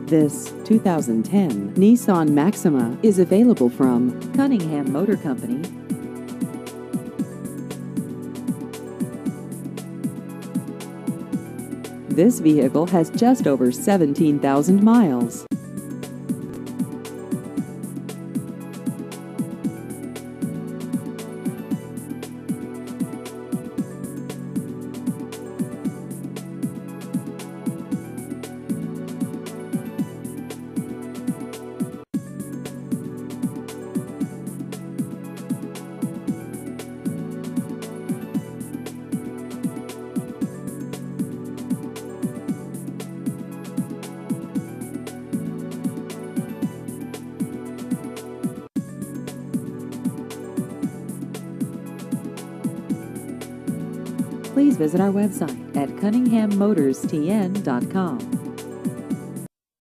This 2010 Nissan Maxima is available from Cunningham Motor Company. This vehicle has just over 17,000 miles. Please visit our website at cunninghammotors.tn.com.